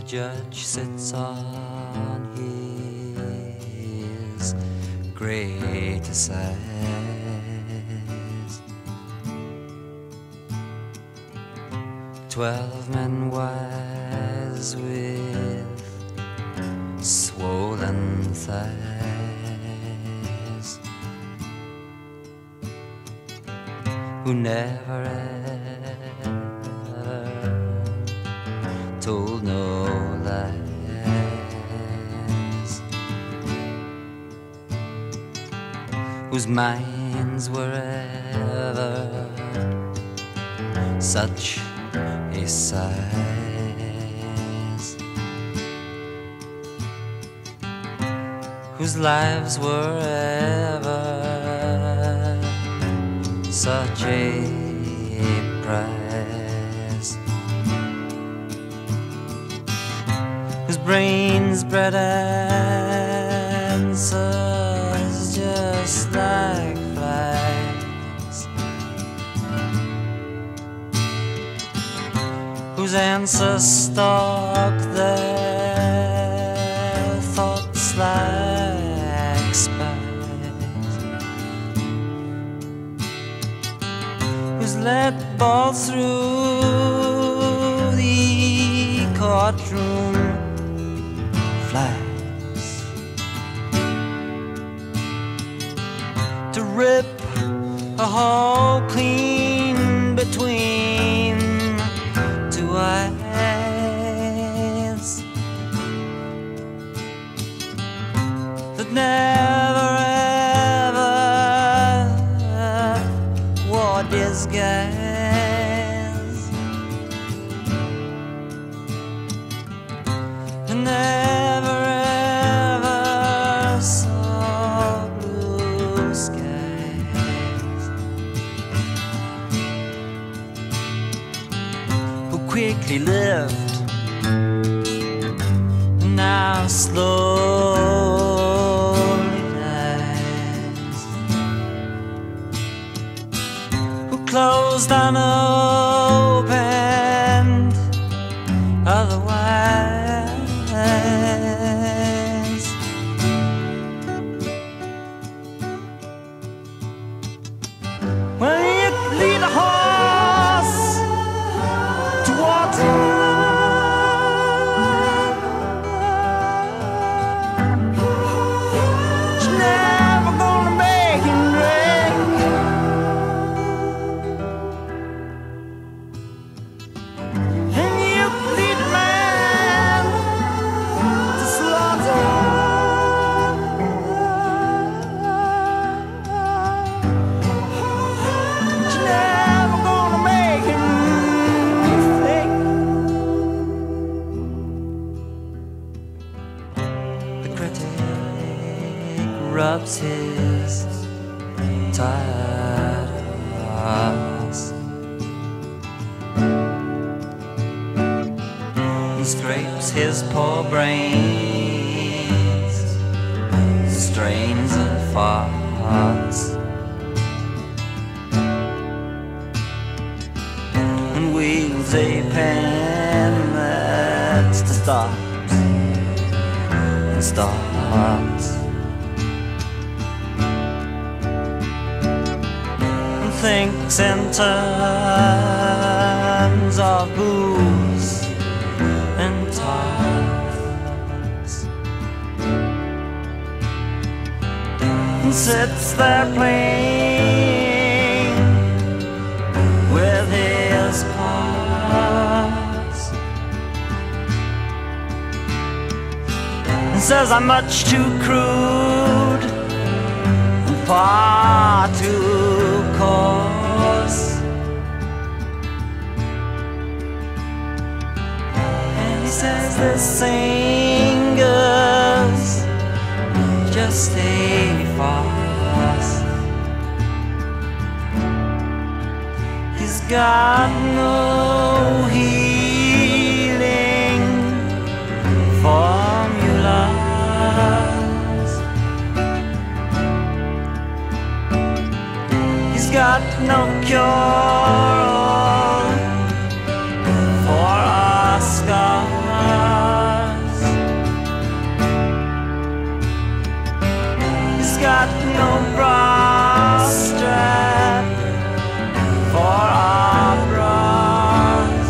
judge sits on his great assize. 12 men wise with swollen thighs, who never ever told no lies, whose minds were ever such a size, whose lives were ever such a prize, whose brains bred answers just like flies, whose answers stalk their thoughts like spies, who's let balls through the courtroom flies, to rip a hole clean between two eyes, that never ever wore disguise, that never ever saw blue skies, who quickly lived and now slowly dies, who closed unopened otherwise, when you lead a horse to water, she's never gonna make him drink, and you lead a man to slaughter, she's never gonna make him think. The critic rubs his tarts and scrapes his poor brains, strains and farts, and wields a pen that's to stop and starts, and thinks in terms of booze and tarts, and sits there playing with his parts, and says I'm much too crude and far too coarse, and he says this singer's just a farce. He's got no healing formulas, he's got no cure for our scars. no bra strap for our bras.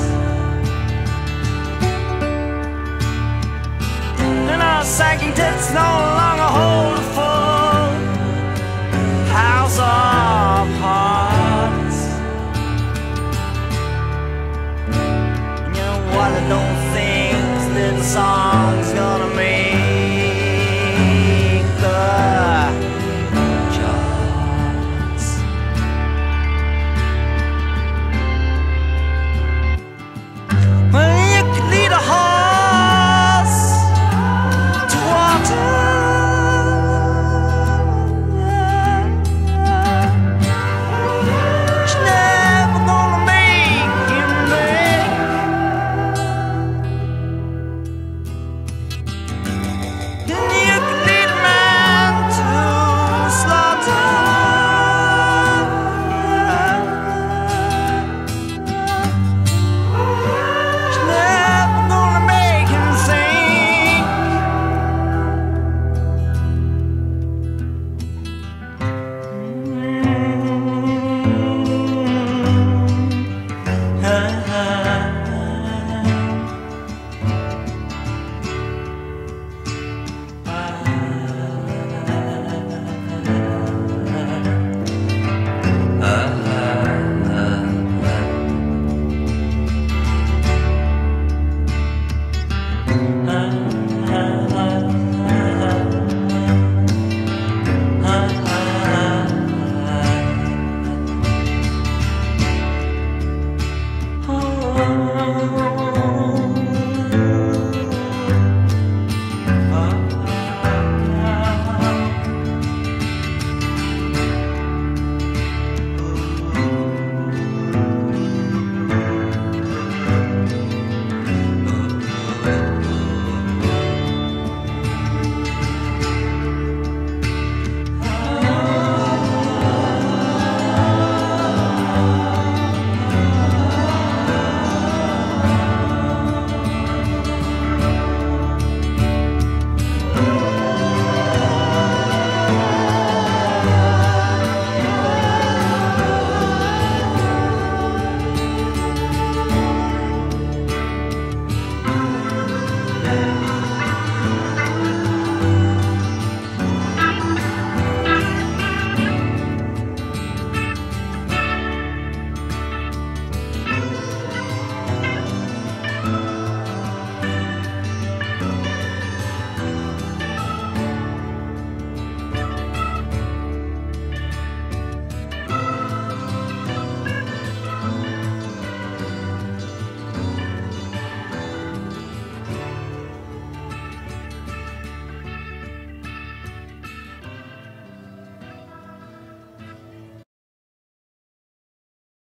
And our sagging tits no longer hold